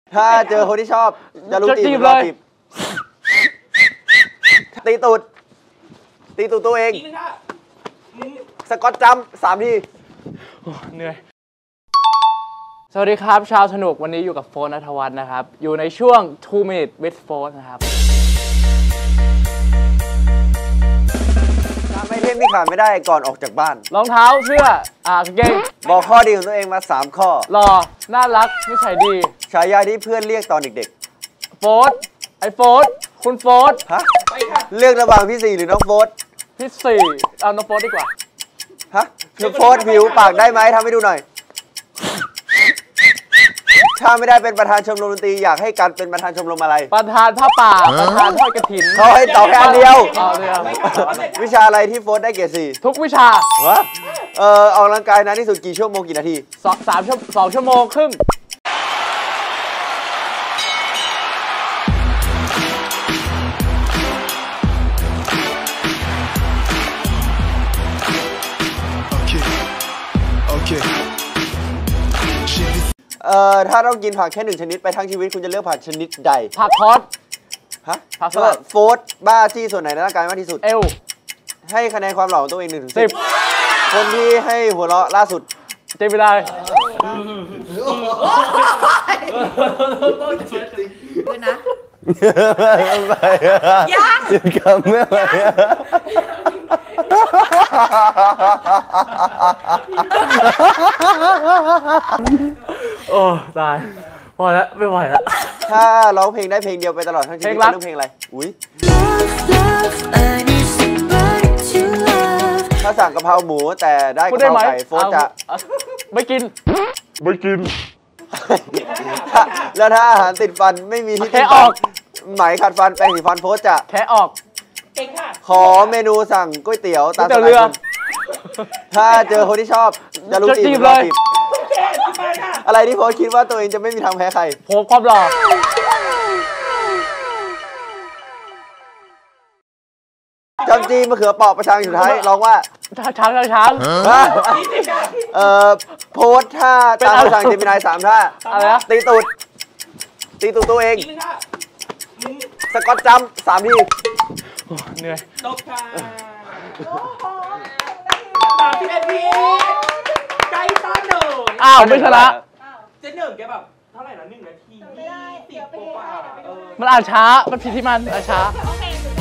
ถ้าเจอคนที่ชอบจะรู้จีบเลยตีตูดตัวเองสกอตจัมป์3 ทีเหนื่อยสวัสดีครับชาวสนุกวันนี้อยู่กับโฟนณัฐวัฒน์นะครับอยู่ในช่วง 2 minutes with โฟนนะครับไอเทมที่ขาดไม่ได้ก่อนออกจากบ้านรองเท้าเสื้อกางเกงบอกข้อดีของตัวเองมา3 ข้อหล่อน่ารักนิสัยดีฉายาที่เพื่อนเรียกตอนเด็กๆโฟนไอโฟนคุณโฟนฮะเลือกระหว่างพี่4หรือน้องโฟนพี่4เอาน้องโฟนดีกว่าฮะน้องโฟนผิวปากได้ไหมทำให้ดูหน่อยถ้าไม่ได้เป็นประธานชมรมดนตรีอยากให้กันเป็นประธานชมรมอะไรประธานผ้าป่าประธานทอดกฐินเขาให้ตอบแค่อันเดียววิชาอะไรที่โฟนได้เกรด4 ทุกวิชาออกกำลังกายนานที่สุดกี่ชั่วโมงกี่นาที 2 ชั่วโมงครึ่งถ้าต้องกินผักแค่1 ชนิดไปทั้งชีวิตคุณจะเลือกผักชนิดใดผักคอสฮะผักสลัดโฟร์บ้าที่ส่วนไหนในร่างกายมากที่สุดเอวให้คะแนนความหล่อของตัวเอง1 ถึง 10คนที่ให้หัวเราะล่าสุดเจมิได้ด้วยนะยังคำไม่ไหวโอ้ตายพอแล้วไม่ไหวแล้วถ้าร้องเพลงได้เพลงเดียวไปตลอดทั้งชีวิตจะเลือกเพลงอะไรอุ้ยถ้าสั่งกะเพราหมูแต่ได้กะเพราไก่โฟร์จะไม่กินแล้วถ้าอาหารติดฟันไม่มีที่ติดฟันไหมขัดฟันแปรงสีฟันโฟร์จะแค่ออกขอเมนูสั่งก๋วยเตี๋ยวตามสไตล์ถ้าเจอคนที่ชอบจะรู้จีบเลยอะไรที่โฟร์คิดว่าตัวเองจะไม่มีทางแพ้ใครโหความหล่อจำจีมะเขือเปาะประชังสุดท้ายร้องว่าช้างโพสท่าตามคำสั่งเจมินาย3 ท่าอะไรนะตีตูดตัวเองสกอตจัมป์3 ทีเหนื่อยตบค่ะ31 ทีใจต้อนอ้าวไม่ชนะเจ๊1แกแบบเท่าไหร่นะ1 นาที20 กว่ามันอ่านช้ามันผิดที่มันอ่านช้า